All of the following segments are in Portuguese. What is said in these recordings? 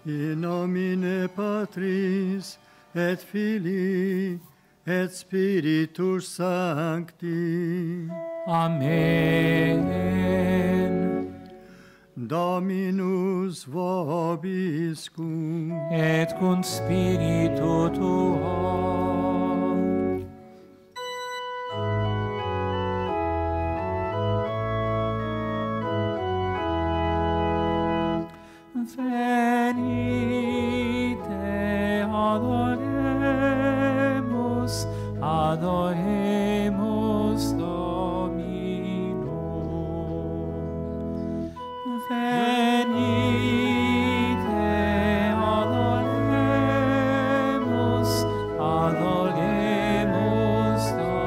In nomine Patris et Filii et Spiritus Sancti. Amen. Dominus vobiscum. Et cum spiritu tuo. Venite, adoremus, adoremus Dominum. Venite, adoremus, adoremus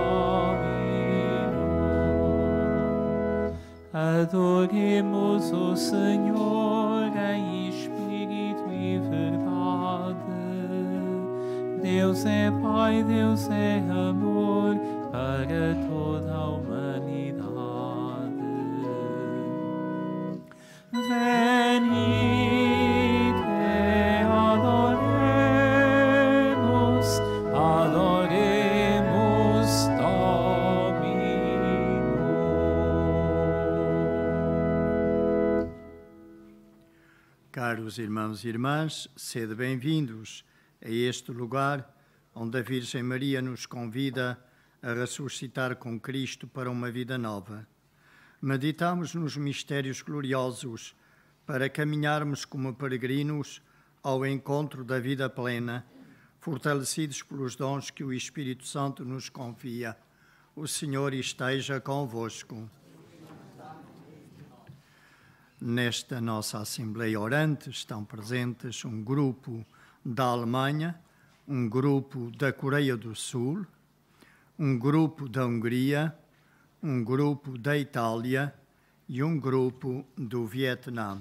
Dominum. Adoremus o Senhor em espírito e verdade. Deus é Pai, Deus é amor para toda a humanidade. Venite, adoremos, adoremos Dominum. Caros irmãos e irmãs, sede bem-vindos a este lugar onde a Virgem Maria nos convida a ressuscitar com Cristo para uma vida nova. Meditamos nos mistérios gloriosos para caminharmos como peregrinos ao encontro da vida plena, fortalecidos pelos dons que o Espírito Santo nos confia. O Senhor esteja convosco. Nesta nossa Assembleia Orante estão presentes um grupo da Alemanha, um grupo da Coreia do Sul, um grupo da Hungria, um grupo da Itália e um grupo do Vietnã.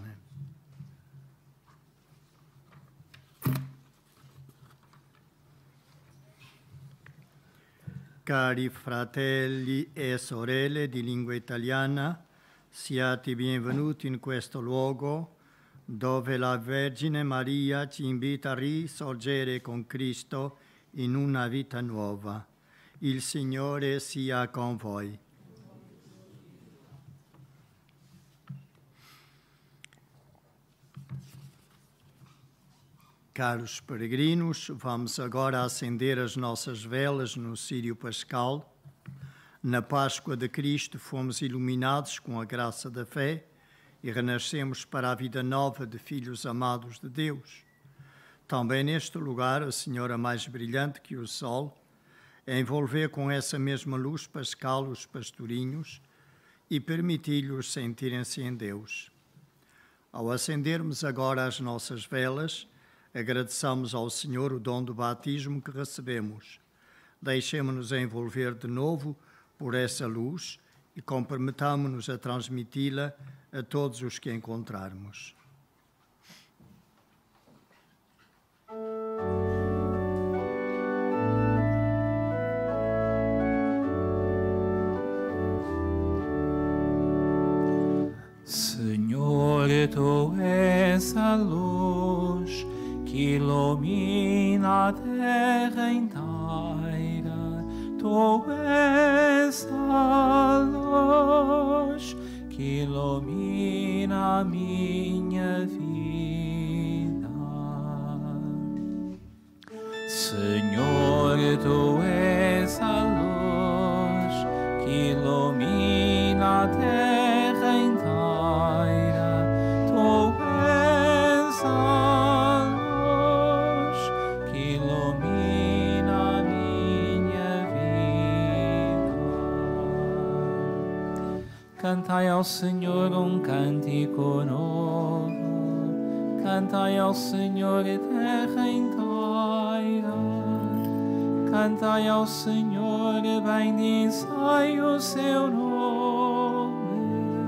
Cari fratelli e sorelle di lingua italiana, siate benvenuti in questo luogo dove la Vergine Maria ci invita a risorgere con Cristo in una vita nuova. Il Signore sia con voi. Caros peregrinos, vamos agora acender as nossas velas no Círio Pascal. Na Páscoa de Cristo fomos iluminados com a graça da fé e renascemos para a vida nova de filhos amados de Deus. Também neste lugar, a Senhora mais brilhante que o sol, envolver com essa mesma luz pascal os pastorinhos e permitir-lhes sentirem-se em Deus. Ao acendermos agora as nossas velas, agradeçamos ao Senhor o dom do batismo que recebemos. Deixemo-nos envolver de novo por essa luz e comprometamo-nos a transmiti-la a todos os que encontrarmos. Senhor, Tu és a luz que ilumina a terra inteira. Tu és a luz que ilumina a minha vida. Senhor, Tu és a luz que ilumina a terra inteira. Tu és a luz que ilumina a minha vida. Cantai ao Senhor um cântico novo, cantai ao Senhor terra inteira, cantai ao Senhor, bendizei o seu nome.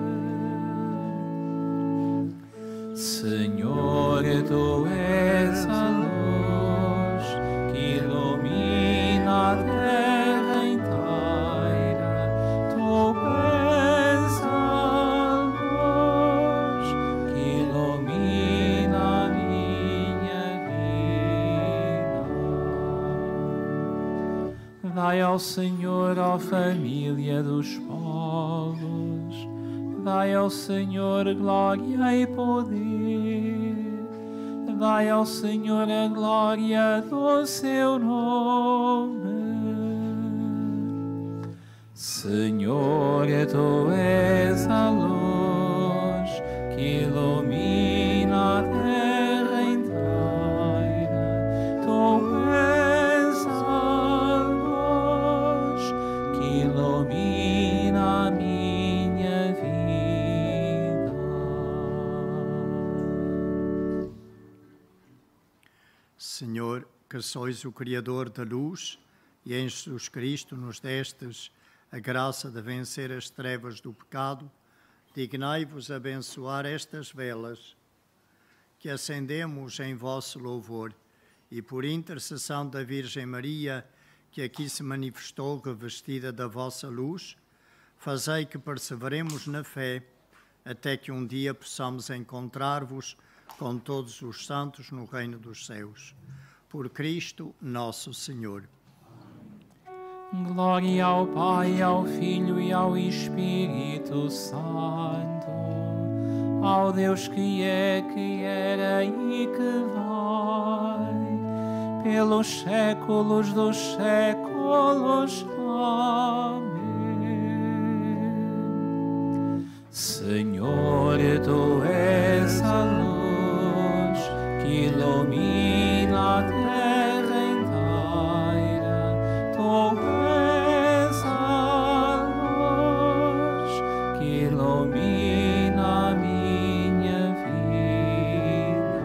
Senhor, Tu és a luz que ilumina a terra inteira. Tu és a luz que ilumina a minha ao Senhor, ó família dos povos, dai ao Senhor glória e poder. Dai ao Senhor a glória do seu nome. Senhor, tu és a luz que ilumina a terra inteira. Tu és a luz que ilumina a minha vida. Senhor, que sois o Criador da luz, e em Jesus Cristo nos destes a graça de vencer as trevas do pecado, dignai-vos abençoar estas velas que acendemos em vosso louvor, e por intercessão da Virgem Maria, que aqui se manifestou revestida da vossa luz, fazei que perseveremos na fé, até que um dia possamos encontrar-vos com todos os santos no reino dos céus. Por Cristo nosso Senhor. Glória ao Pai, ao Filho e ao Espírito Santo, ao Deus que é, que era e que vai, pelos séculos dos séculos. Amém. Senhor, tu és a luz que ilumina a terra inteira. Tu és a luz que ilumina a minha vida.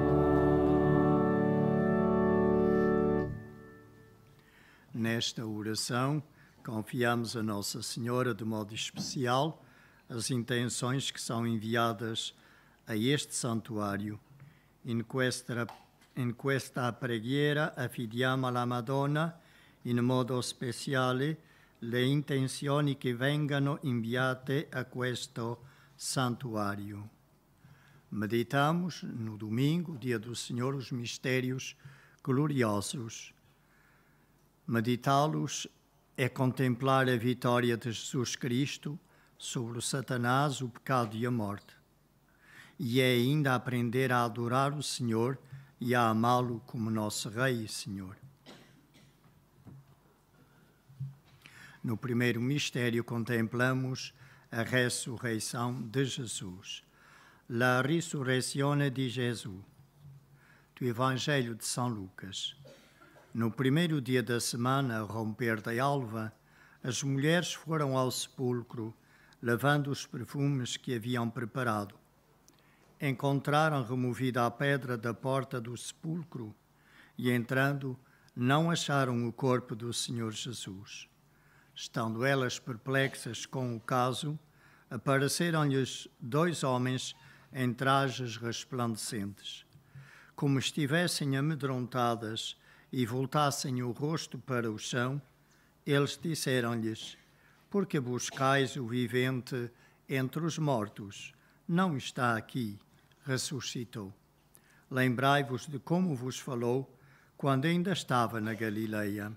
Nesta oração, confiamos a Nossa Senhora de modo especial as intenções que são enviadas a este santuário. In questa preghiera affidiamo alla Madonna in modo speciale le intenzioni che vengano inviate a questo santuário. Meditamos no domingo, dia do Senhor, os mistérios gloriosos. Meditá-los é contemplar a vitória de Jesus Cristo sobre o Satanás, o pecado e a morte. E é ainda aprender a adorar o Senhor e a amá-lo como nosso Rei e Senhor. No primeiro mistério contemplamos a ressurreição de Jesus. La risurrezione di Gesù, do Evangelho de São Lucas. No primeiro dia da semana, ao romper da alva, as mulheres foram ao sepulcro, levando os perfumes que haviam preparado. Encontraram removida a pedra da porta do sepulcro e, entrando, não acharam o corpo do Senhor Jesus. Estando elas perplexas com o caso, apareceram-lhes 2 homens em trajes resplandecentes. Como estivessem amedrontadas e voltassem o rosto para o chão, eles disseram-lhes: por que buscais o vivente entre os mortos? Não está aqui, ressuscitou. Lembrai-vos de como vos falou quando ainda estava na Galileia.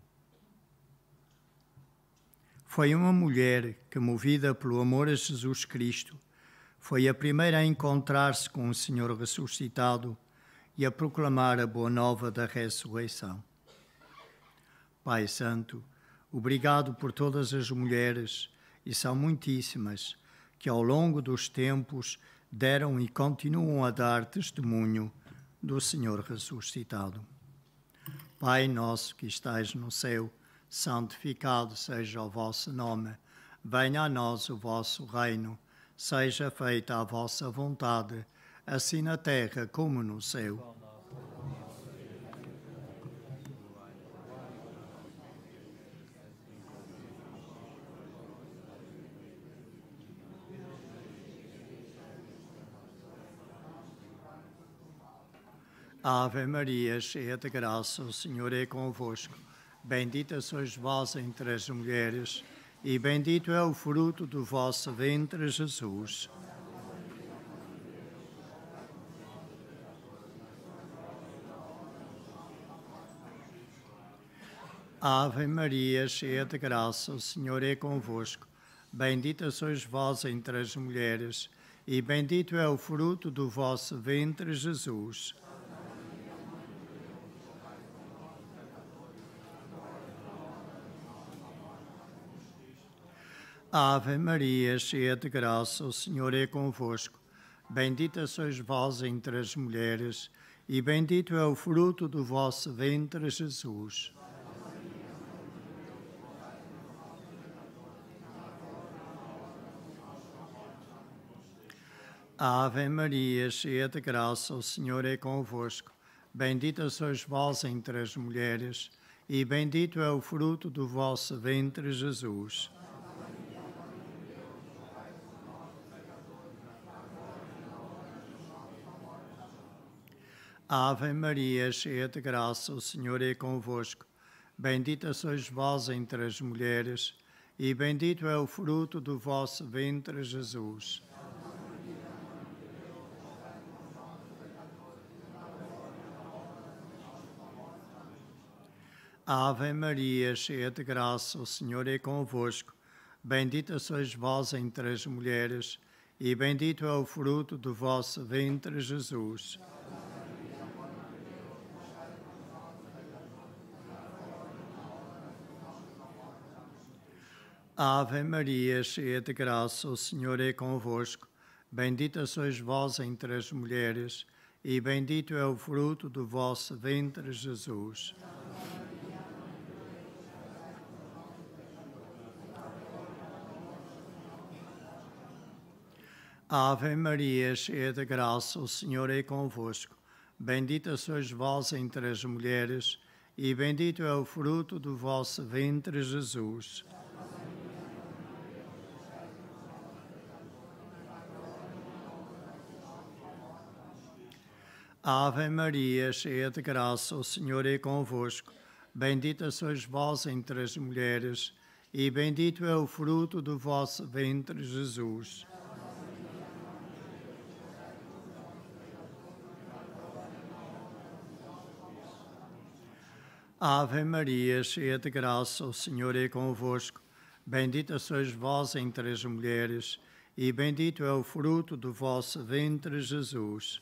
Foi uma mulher que, movida pelo amor a Jesus Cristo, foi a primeira a encontrar-se com o Senhor ressuscitado e a proclamar a boa nova da ressurreição. Pai Santo, obrigado por todas as mulheres, e são muitíssimas, que ao longo dos tempos deram e continuam a dar testemunho do Senhor ressuscitado. Pai nosso que estais no céu, santificado seja o vosso nome. Venha a nós o vosso reino. Seja feita a vossa vontade, assim na terra como no céu. Ave Maria, cheia de graça, o Senhor é convosco. Bendita sois vós entre as mulheres, e bendito é o fruto do vosso ventre, Jesus. Ave Maria, cheia de graça, o Senhor é convosco. Bendita sois vós entre as mulheres, e bendito é o fruto do vosso ventre, Jesus. Ave Maria, cheia de graça, o Senhor é convosco. Bendita sois vós entre as mulheres, e bendito é o fruto do vosso ventre, Jesus. Ave Maria, cheia de graça, o Senhor é convosco. Bendita sois vós entre as mulheres, e bendito é o fruto do vosso ventre, Jesus. Ave Maria, cheia de graça, o Senhor é convosco. Bendita sois vós entre as mulheres, e bendito é o fruto do vosso ventre, Jesus. Ave Maria, cheia de graça, o Senhor é convosco. Bendita sois vós entre as mulheres, e bendito é o fruto do vosso ventre, Jesus. Ave Maria, cheia de graça, o Senhor é convosco. Bendita sois vós entre as mulheres, e bendito é o fruto do vosso ventre, Jesus. Ave Maria, cheia de graça, o Senhor é convosco. Bendita sois vós entre as mulheres, e bendito é o fruto do vosso ventre, Jesus. Ave Maria, cheia de graça, o Senhor é convosco. Bendita sois vós entre as mulheres, e bendito é o fruto do vosso ventre, Jesus. Ave Maria, cheia de graça, o Senhor é convosco. Bendita sois vós entre as mulheres, e bendito é o fruto do vosso ventre, Jesus.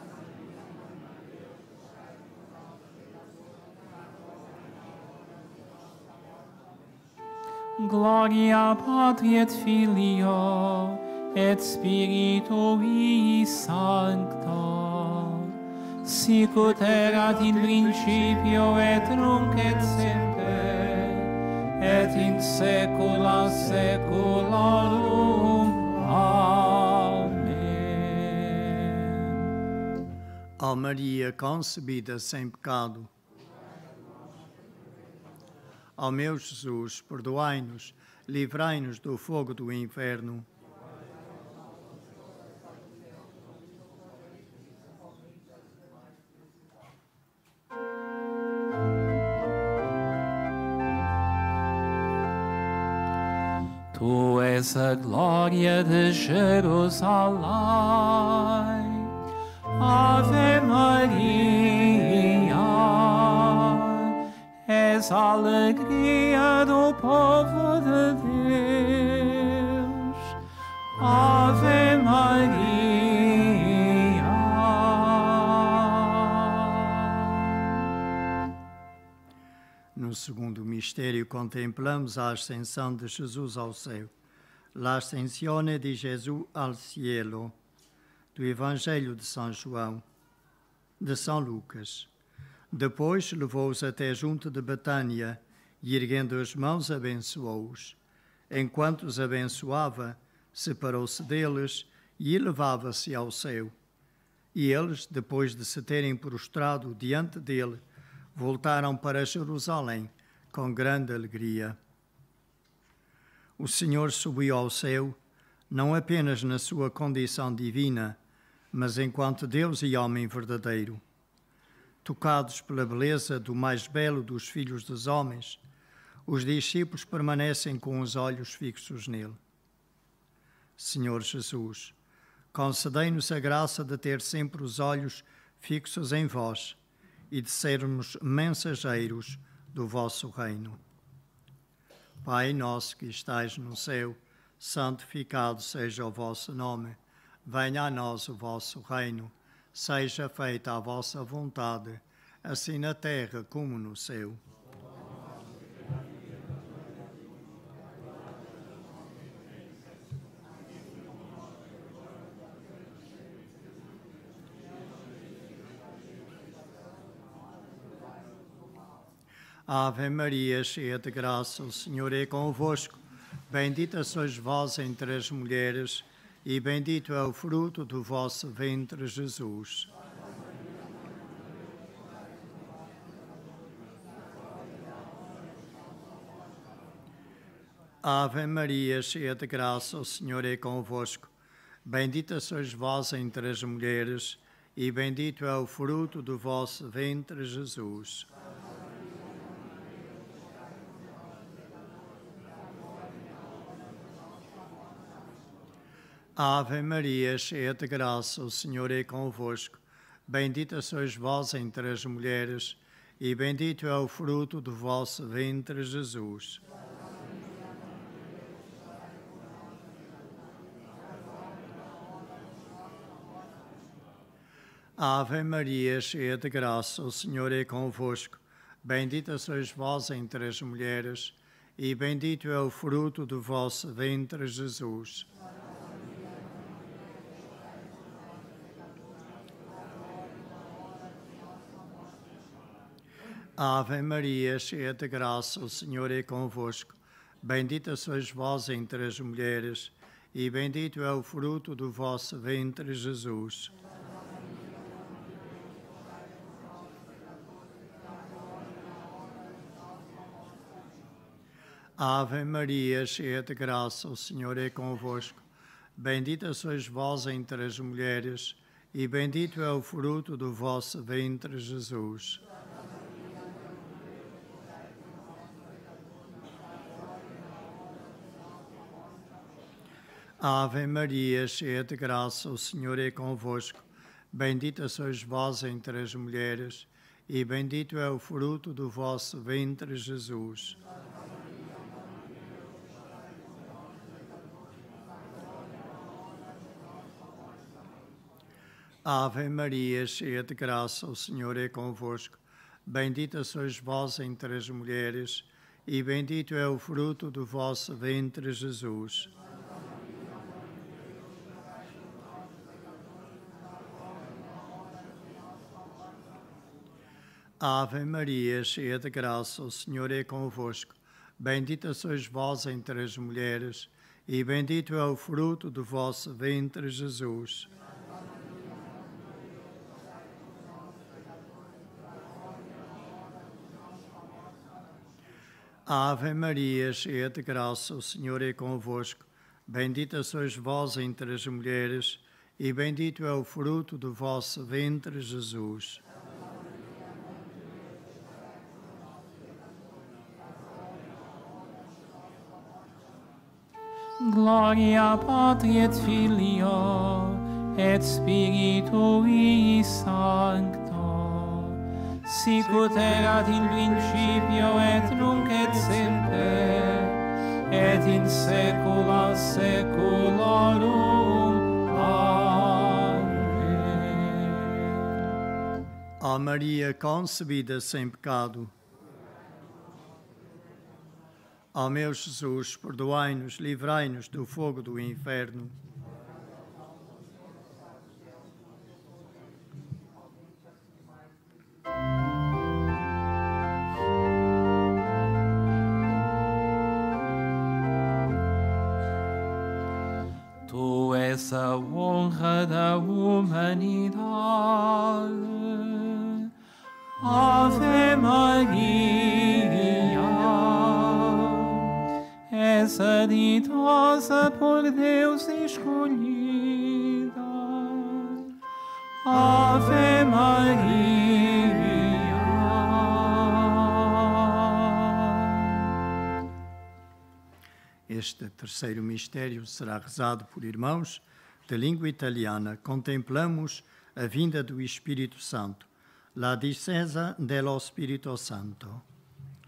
Gloria Patri et Filio et Spiritui Sancto, sicut erat in principio et nunc et semper, et in saecula saeculorum. Amém. Ó Maria concebida sem pecado, ó meu Jesus, perdoai-nos, livrai-nos do fogo do inferno. Tu és a glória de Jerusalém, Ave Maria, és a alegria do povo de Deus, Ave Maria. No segundo mistério contemplamos a ascensão de Jesus ao céu. L'ascensione di Gesù al cielo, do Evangelho de São João, de São Lucas. Depois levou-os até junto de Betânia e, erguendo as mãos, abençoou-os. Enquanto os abençoava, separou-se deles e elevava-se ao céu. E eles, depois de se terem prostrado diante dele, voltaram para Jerusalém com grande alegria. O Senhor subiu ao céu, não apenas na sua condição divina, mas enquanto Deus e homem verdadeiro. Tocados pela beleza do mais belo dos filhos dos homens, os discípulos permanecem com os olhos fixos nele. Senhor Jesus, concedei-nos a graça de ter sempre os olhos fixos em vós e de sermos mensageiros do vosso reino. Pai nosso que estais no céu, santificado seja o vosso nome. Venha a nós o vosso reino. Seja feita a vossa vontade, assim na terra como no céu. Ave Maria, cheia de graça, o Senhor é convosco. Bendita sois vós entre as mulheres, e bendito é o fruto do vosso ventre, Jesus. Ave Maria, cheia de graça, o Senhor é convosco. Bendita sois vós entre as mulheres, e bendito é o fruto do vosso ventre, Jesus. Ave Maria, cheia de graça, o Senhor é convosco. Bendita sois vós entre as mulheres, e bendito é o fruto do vosso ventre, Jesus. Ave Maria, cheia de graça, o Senhor é convosco. Bendita sois vós entre as mulheres, e bendito é o fruto do vosso ventre, Jesus. Ave Maria, cheia de graça, o Senhor é convosco. Bendita sois vós entre as mulheres, e bendito é o fruto do vosso ventre, Jesus. Ave Maria, cheia de graça, o Senhor é convosco. Bendita sois vós entre as mulheres, e bendito é o fruto do vosso ventre, Jesus. Ave Maria, cheia de graça, o Senhor é convosco. Bendita sois vós entre as mulheres, e bendito é o fruto do vosso ventre, Jesus. Ave Maria, cheia de graça, o Senhor é convosco. Bendita sois vós entre as mulheres, e bendito é o fruto do vosso ventre, Jesus. Ave Maria, cheia de graça, o Senhor é convosco. Bendita sois vós entre as mulheres, e bendito é o fruto do vosso ventre, Jesus. Ave Maria, cheia de graça, o Senhor é convosco. Bendita sois vós entre as mulheres, e bendito é o fruto do vosso ventre, Jesus. Gloria Patri et Filio et Spiritui Sancto, sicut erat in principio et nunc et semper, et in saecula saeculorum. Amém. Ó Maria concebida sem pecado, ó meu Jesus, perdoai-nos, livrai-nos do fogo do inferno. Tu és a honra da humanidade. Ave Maria, és a ditosa por Deus escolhida. Ave Maria. Este terceiro mistério será rezado por irmãos de língua italiana. Contemplamos a vinda do Espírito Santo, la discesa dello Spirito Santo.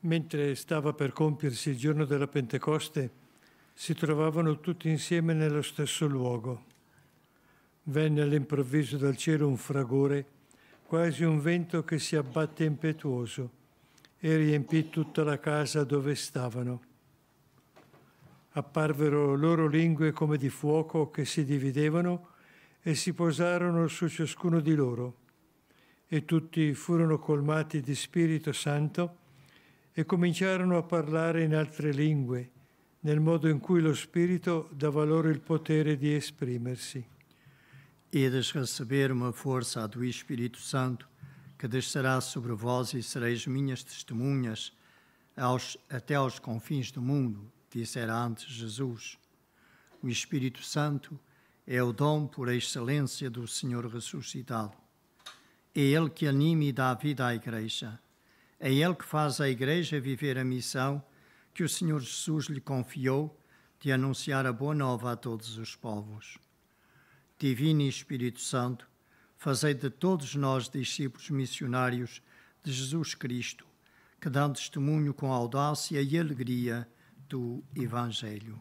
Mentre stava per compiersi il giorno della Pentecoste, si trovavano tutti insieme nello stesso luogo. Venne all'improvviso dal cielo un fragore, quasi un vento che si abbatte impetuoso, e riempì tutta la casa dove stavano. Apparvero loro lingue come di fuoco che si dividevano e si posarono su ciascuno di loro. E tutti furono colmati di Spirito Santo e cominciarono a parlare in altre lingue, nel modo in cui lo Spirito dava loro il potere di esprimersi. Edes receber uma força do Espírito Santo, que descerá sobre vós e sereis minhas testemunhas até aos confins do mundo, dissera antes Jesus. O Espírito Santo é o dom por excelência do Senhor ressuscitado. É Ele que anima e dá vida à Igreja. É Ele que faz a Igreja viver a missão que o Senhor Jesus lhe confiou de anunciar a boa nova a todos os povos. Divino Espírito Santo, fazei de todos nós discípulos missionários de Jesus Cristo, que dão testemunho com audácia e alegria do Evangelho.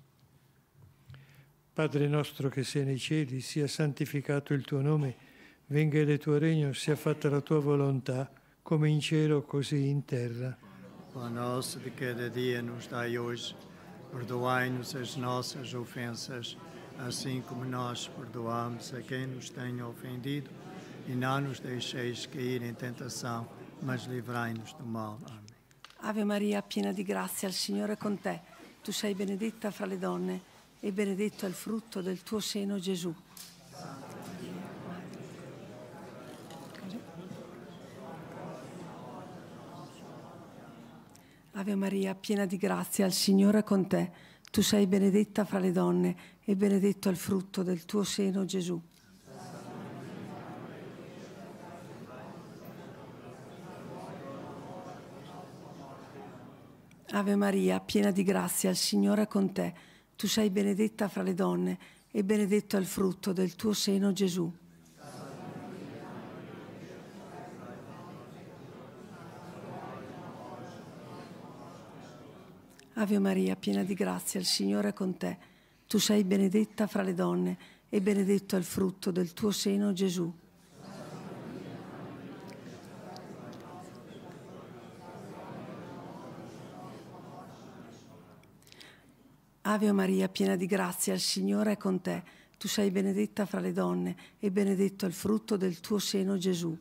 Padre nostro che sei nei cieli, sia santificato il tuo nome, venga il tuo regno, sia fatta la tua volontà, come in cielo così in terra. O pão nosso de cada dia nos dai hoje, perdoai-nos as nossas ofensas, assim como nós perdoamos a quem nos tenha ofendido, e não nos deixeis cair em tentação, mas livrai-nos do mal. Amém. Ave Maria, piena di grazia, il Signore è con te. Tu sei benedetta fra le donne, e benedetto è il frutto del tuo seno, Gesù. Ave Maria, piena di grazia, il Signore è con te. Tu sei benedetta fra le donne, e benedetto è il frutto del tuo seno, Gesù. Ave Maria, piena di grazia, il Signore è con te. Tu sei benedetta fra le donne, e benedetto è il frutto del tuo seno, Gesù. Ave Maria, piena di grazia, il Signore è con te. Tu sei benedetta fra le donne, e benedetto è il frutto del tuo seno, Gesù. Ave Maria, piena di grazia, il Signore è con te. Tu sei benedetta fra le donne, e benedetto è il frutto del tuo seno, Gesù.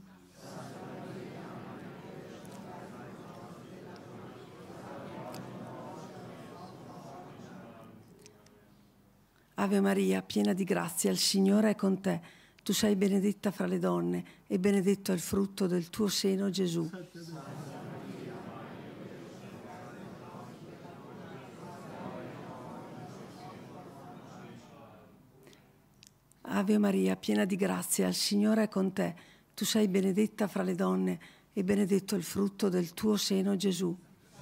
Ave Maria, piena di grazia, il Signore è con te. Tu sei benedetta fra le donne, e benedetto è il frutto del tuo seno, Gesù. Ave Maria, piena di grazia, il Signore è con te. Tu sei benedetta fra le donne, e benedetto è il frutto del tuo seno, Gesù.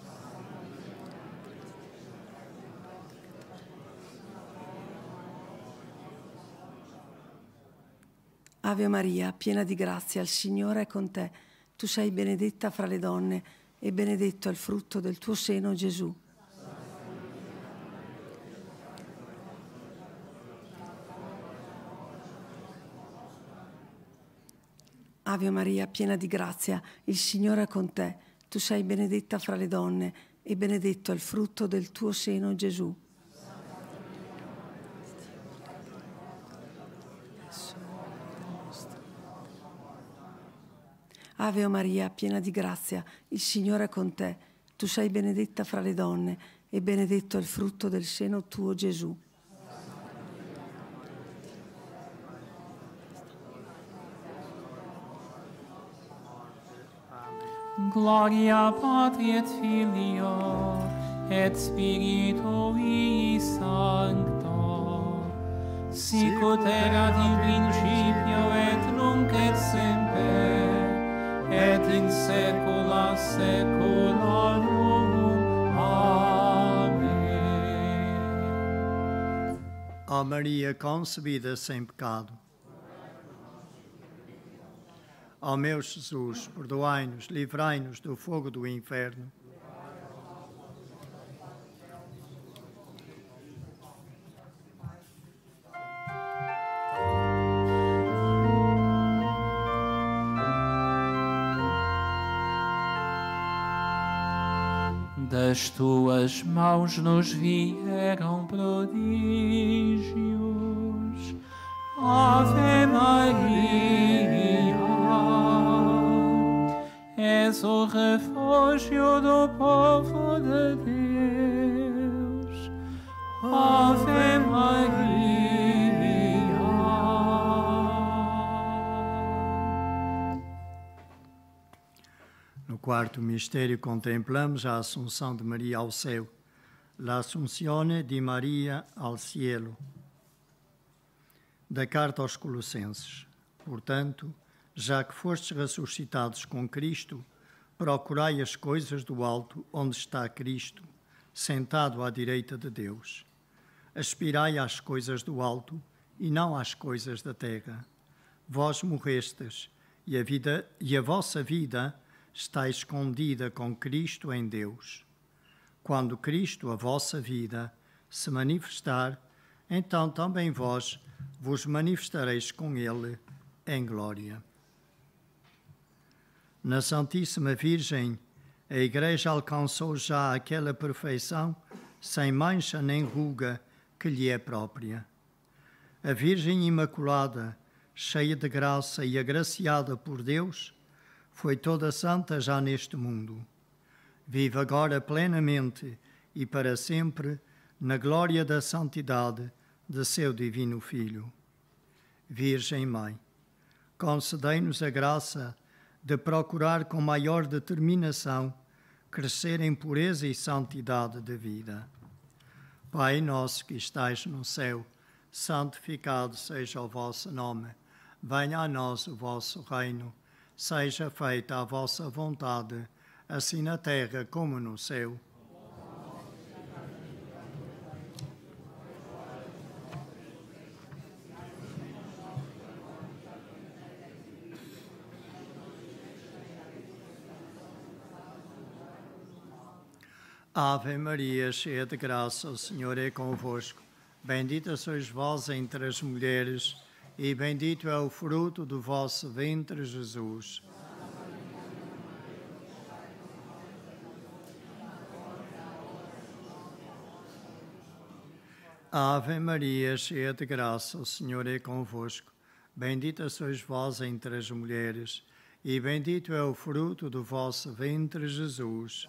Ave Maria, piena di grazia, il Signore è con te. Tu sei benedetta fra le donne, e benedetto è il frutto del tuo seno, Gesù. Ave Maria, piena di grazia, il Signore è con te. Tu sei benedetta fra le donne, e benedetto è il frutto del tuo seno, Gesù. Ave Maria, piena di grazia, il Signore è con te. Tu sei benedetta fra le donne, e benedetto è il frutto del seno tuo, Gesù. Gloria Patri et Filio et Spiritui Sancto, sicut erat in principio et nunc et semper, et in saecula saeculorum. Amém. Ó Maria concebida sem pecado, ó meu Jesus, perdoai-nos, livrai-nos do fogo do inferno, Das tuas mãos nos vieram prodígios. Ave Maria, és o refúgio do povo de Deus. Ave Maria. No quarto mistério contemplamos a Assunção de Maria ao céu, l'Assunzione di Maria al cielo. Da carta aos Colossenses. Portanto, já que fostes ressuscitados com Cristo, procurai as coisas do alto, onde está Cristo, sentado à direita de Deus. Aspirai às coisas do alto e não às coisas da terra. Vós morrestes, e a vossa vida está escondida com Cristo em Deus. Quando Cristo, a vossa vida, se manifestar, então também vós vos manifestareis com Ele em glória. Na Santíssima Virgem, a Igreja alcançou já aquela perfeição sem mancha nem ruga que lhe é própria. A Virgem Imaculada, cheia de graça e agraciada por Deus, foi toda santa já neste mundo. Vive agora plenamente e para sempre na glória da santidade de seu divino Filho. Virgem Mãe, concedei-nos a graça de procurar com maior determinação crescer em pureza e santidade de vida. Pai nosso que estais no céu, santificado seja o vosso nome. Venha a nós o vosso reino. Seja feita a vossa vontade, assim na terra como no céu. Ave Maria, cheia de graça, o Senhor é convosco. Bendita sois vós entre as mulheres, e bendito é o fruto do vosso ventre, Jesus. Ave Maria, cheia de graça, o Senhor é convosco. Bendita sois vós entre as mulheres, e bendito é o fruto do vosso ventre, Jesus.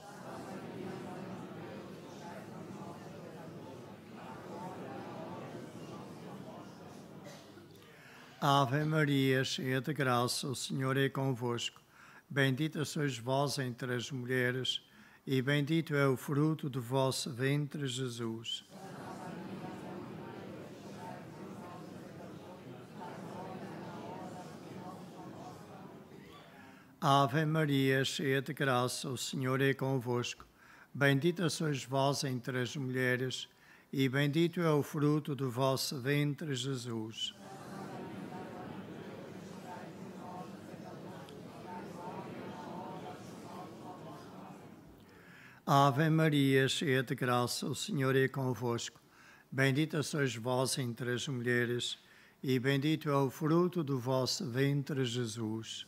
Ave Maria, cheia de graça, o Senhor é convosco. Bendita sois vós entre as mulheres, e bendito é o fruto do vosso ventre, Jesus. Ave Maria, cheia de graça, o Senhor é convosco. Bendita sois vós entre as mulheres, e bendito é o fruto do vosso ventre, Jesus. Ave Maria, cheia de graça, o Senhor é convosco. Bendita sois vós entre as mulheres, e bendito é o fruto do vosso ventre, Jesus.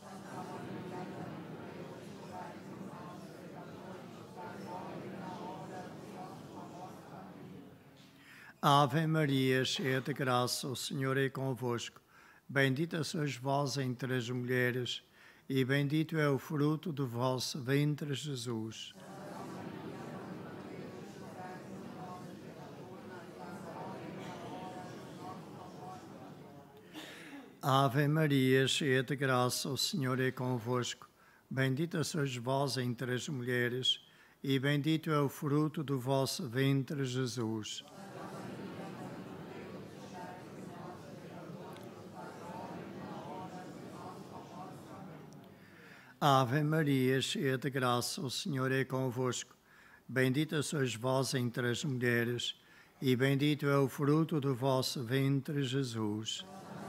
Ave Maria, cheia de graça, o Senhor é convosco. Bendita sois vós entre as mulheres, e bendito é o fruto do vosso ventre, Jesus. Ave Maria, cheia de graça, o Senhor é convosco. Bendita sois vós entre as mulheres, e bendito é o fruto do vosso ventre, Jesus. Ave Maria, cheia de graça, o Senhor é convosco. Bendita sois vós entre as mulheres, e bendito é o fruto do vosso ventre, Jesus.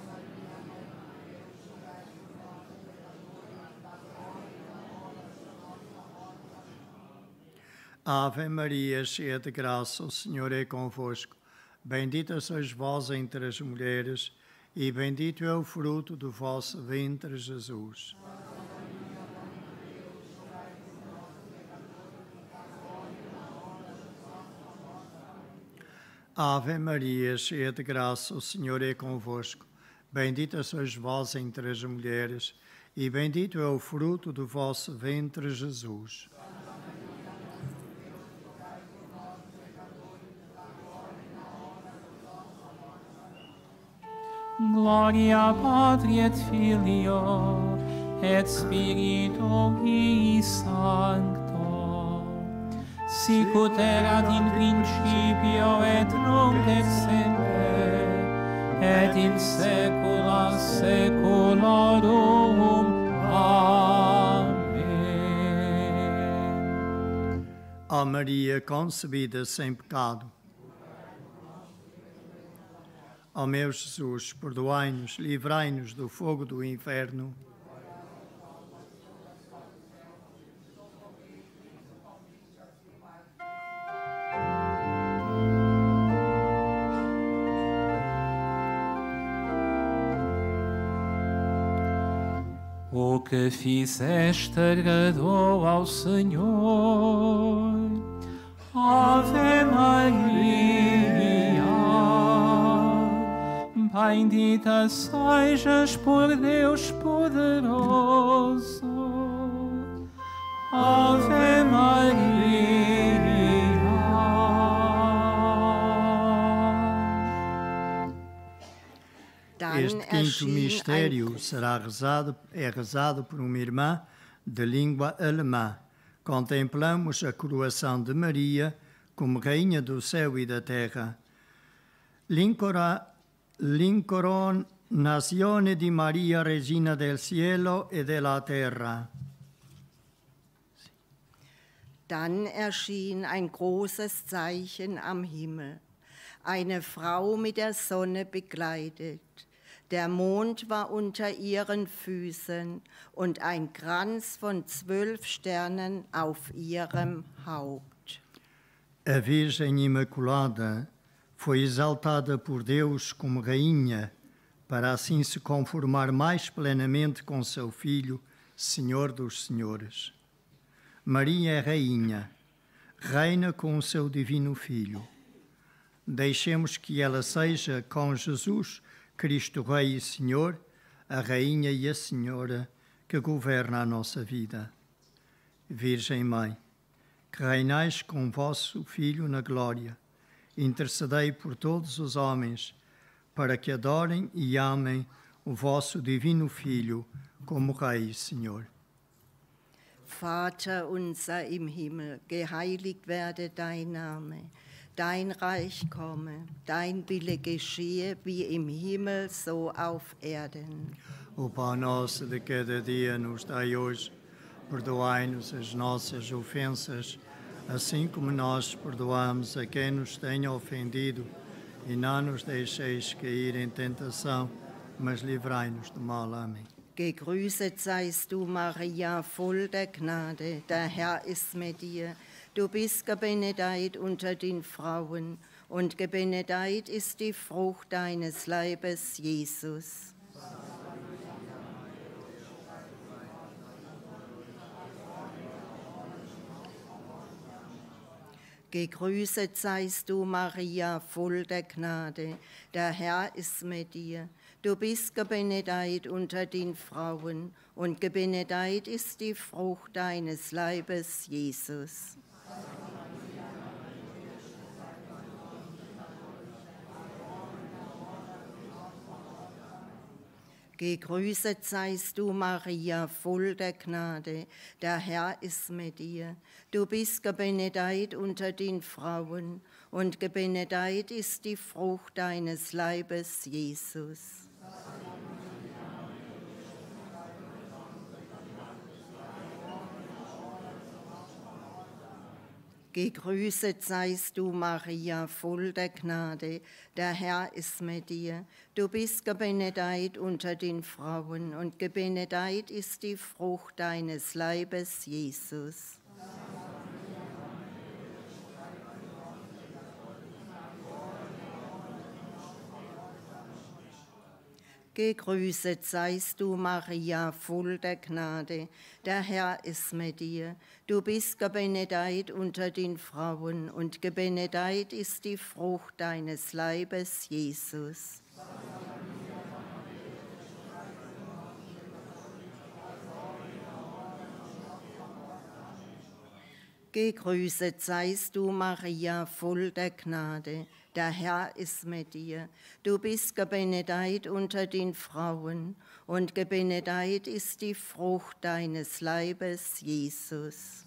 Ave Maria, cheia de graça, o Senhor é convosco. Bendita sois vós entre as mulheres, e bendito é o fruto do vosso ventre, Jesus. Ave Maria, cheia de graça, o Senhor é convosco. Bendita sois vós entre as mulheres, e bendito é o fruto do vosso ventre, Jesus. Gloria Patri et Filio et Spiritui Sancto, sic ut erat in principio et nunc et semper, et in saecula saeculorum. Amém. Ó Maria, concebida sem pecado. Ó meu Jesus, perdoai-nos, livrai-nos do fogo do inferno. O que fizeste agradou ao Senhor. Ave Maria, bendita sejas por Deus poderoso. Ave Maria. Este quinto mistério é rezado por uma irmã de língua alemã. Contemplamos a coroação de Maria como Rainha do céu e da terra. L'incoronazione di Maria, Regina del cielo e della terra. Dann erschien ein großes Zeichen am Himmel, eine Frau mit der Sonne bekleidet. Der Mond war unter ihren Füßen und ein Kranz von 12 Sternen auf ihrem Haupt. A Virgem Imaculada foi exaltada por Deus como rainha, para assim se conformar mais plenamente com seu Filho, Senhor dos Senhores. Maria é rainha, reina com o seu divino Filho. Deixemos que ela seja, com Jesus, Cristo Rei e Senhor, a rainha e a senhora que governa a nossa vida. Virgem Mãe, que reinais com vosso Filho na glória, intercedei por todos os homens, para que adorem e amem o vosso divino Filho como Rei e Senhor. Vater unser im Himmel, geheiligt werde dein Name. Dein Reich komme, dein Wille geschehe, wie im Himmel, so auf Erden. O pão nosso de cada dia nos dai hoje. Perdoai-nos as nossas ofensas, assim como nós perdoamos a quem nos tenha ofendido. E não nos deixeis cair em tentação, mas livrai-nos do mal. Amém. Gegrüßet seist du, Maria, voll der Gnade, der Herr ist mit dir. Du bist gebenedeit unter den Frauen, und gebenedeit ist die Frucht deines Leibes, Jesus. Gegrüßet seist du, Maria, voll der Gnade, der Herr ist mit dir. Du bist gebenedeit unter den Frauen, und gebenedeit ist die Frucht deines Leibes, Jesus. Gegrüßet seist du, Maria, voll der Gnade, der Herr ist mit dir. Du bist gebenedeit unter den Frauen, und gebenedeit ist die Frucht deines Leibes, Jesus. Gegrüßet seist du, Maria, voll der Gnade, der Herr ist mit dir. Du bist gebenedeit unter den Frauen, und gebenedeit ist die Frucht deines Leibes, Jesus. Gegrüßet seist du, Maria, voll der Gnade, der Herr ist mit dir. Du bist gebenedeit unter den Frauen, und gebenedeit ist die Frucht deines Leibes, Jesus. Gegrüßet seist du, Maria, voll der Gnade, der Herr ist mit dir. Du bist gebenedeit unter den Frauen, und gebenedeit ist die Frucht deines Leibes, Jesus.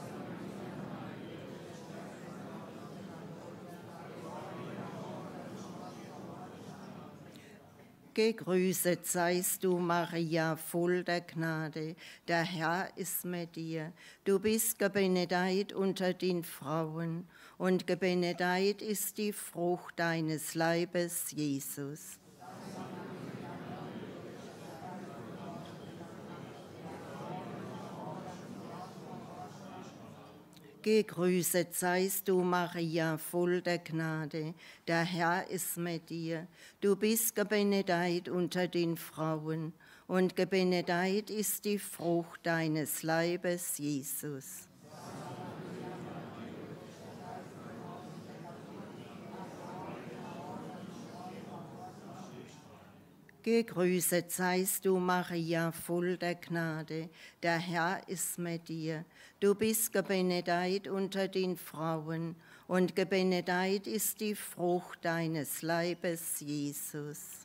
Gegrüßet seist du, Maria, voll der Gnade, der Herr ist mit dir. Du bist gebenedeit unter den Frauen, und gebenedeit ist die Frucht deines Leibes, Jesus. Gegrüßet seist du, Maria, voll der Gnade, der Herr ist mit dir. Du bist gebenedeit unter den Frauen, und gebenedeit ist die Frucht deines Leibes, Jesus. Gegrüßet seist du, Maria, voll der Gnade, der Herr ist mit dir. Du bist gebenedeit unter den Frauen, und gebenedeit ist die Frucht deines Leibes, Jesus.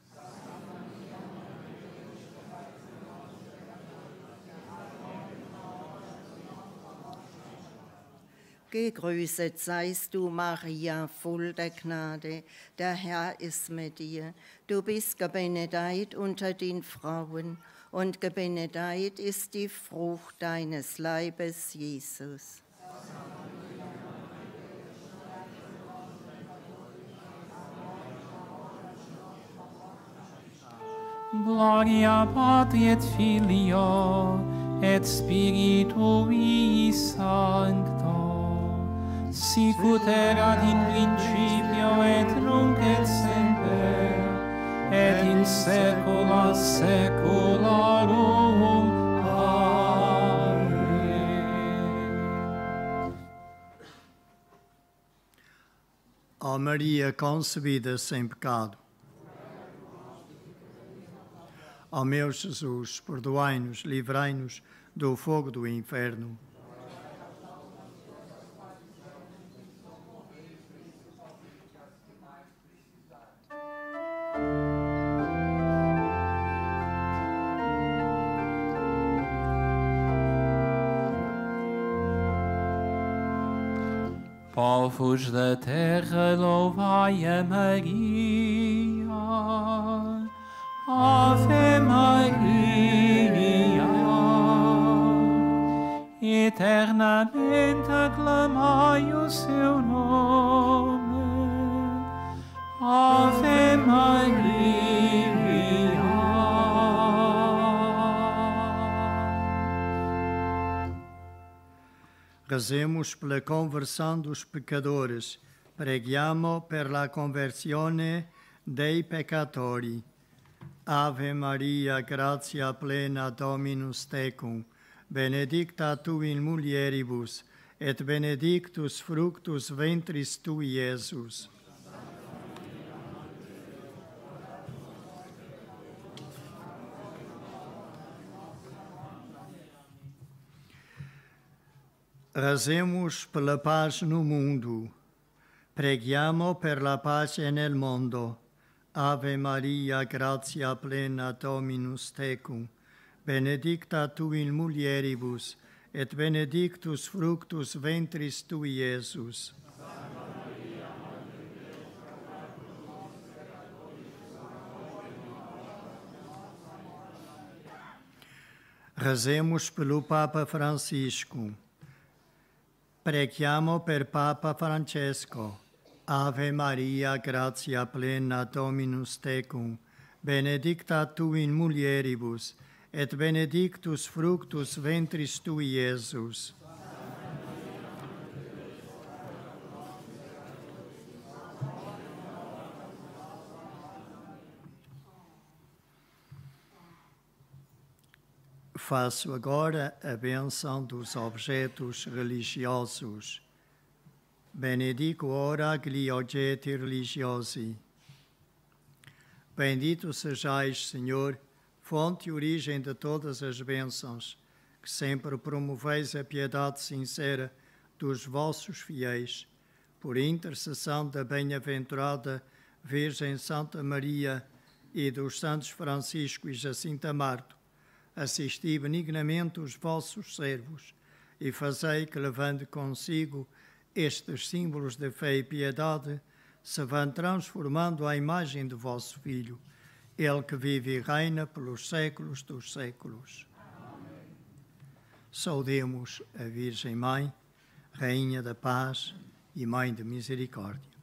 Gegrüßet seist du, Maria, voll der Gnade, der Herr ist mit dir. Du bist gebenedeit unter den Frauen, und gebenedeit ist die Frucht deines Leibes, Jesus. Gloria Patri et Filio et Spiritui Sancto, sic ut erat in principio et nunc et semper, et in saecula saeculorum. Amen. Ó Maria concebida sem pecado. Ó meu Jesus, perdoai-nos, livrai-nos do fogo do inferno. Povos da terra, louvai a Maria. Ave Maria, eternamente aclamai o seu nome. Ave Maria. Rezemos pela conversão dos pecadores. Preghiamo per la conversione dei peccatori. Ave Maria, gratia plena Dominus tecum, benedicta tu in mulieribus, et benedictus fructus ventris tui, Iesus. Rezemos pela paz no mundo. Preghiamo per la pace nel mondo. Ave Maria, gratia plena Dominus tecum, benedicta tu in mulieribus, et benedictus fructus ventris tui, Iesus. Rezemos pelo Papa Francisco. Preghiamo per Papa Francesco. Ave Maria, gratia plena Dominus tecum, benedicta tu in mulieribus, et benedictus fructus ventris tui, Iesus. Faço agora a bênção dos objetos religiosos. Benedico ora gli oggetti religiosi. Bendito sejais, Senhor, fonte e origem de todas as bênçãos, que sempre promoveis a piedade sincera dos vossos fiéis, por intercessão da bem-aventurada Virgem Santa Maria e dos santos Francisco e Jacinta Marto, assisti benignamente os vossos servos e fazei que, levando consigo estes símbolos de fé e piedade, se vão transformando à imagem de vosso Filho, Ele que vive e reina pelos séculos dos séculos. Amém. Saudemos a Virgem Mãe, Rainha da Paz e Mãe de Misericórdia.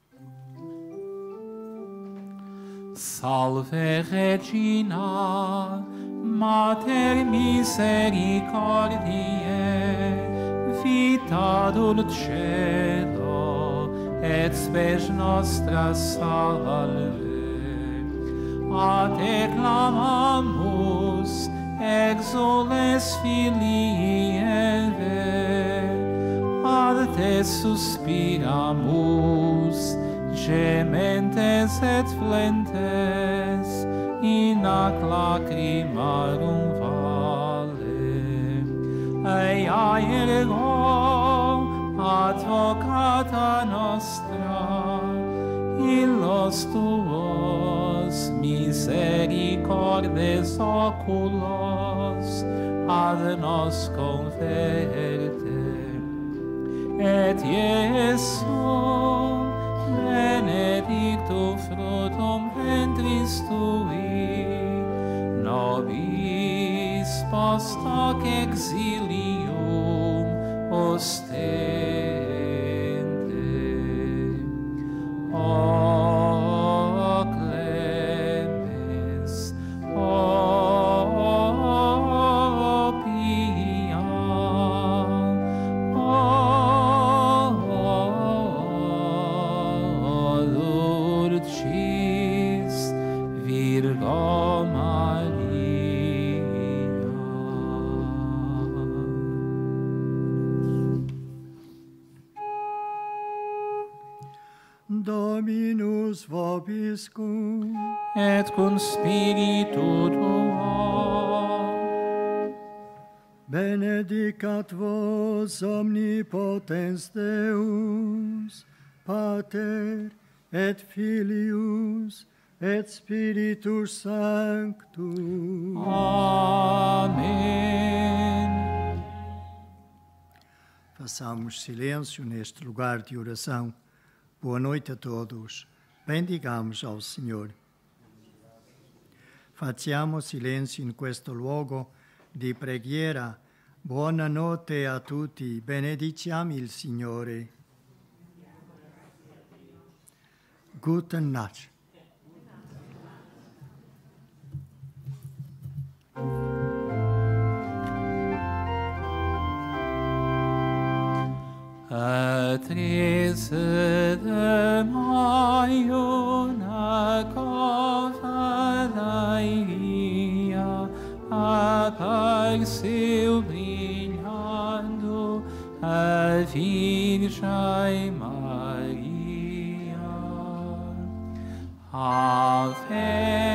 Salve Regina, Mater Misericordiae, vita dulcedo, et spes nostra salve. A te clamamus, exules Filii Eve, ad te suspiramus, gementes et flentes, in ac lacrimarum vale. Ea ergo, advocata nostra, illos tuos misericordes oculos ad nos converte. Et Iesu, benedictum fructum ventris tui, nobis post hoc exilium ostende. O clemens, o pia, o dulcis Virgo Maria. Dominus vobiscum, Et cum spiritu tuo, benedicat vos omnipotens Deus, Pater et Filius et Spiritus Sanctus. Amém. Façamos silêncio neste lugar de oração. Boa noite a todos. Bendigamos ao Senhor. Facciamo silenzio in questo luogo di preghiera. Buonanotte a tutti. Benediciamo il Signore. Guten Nacht. A 13 de maio, na cova da ilha, apareceu brilhando a Virgem Maria. Ave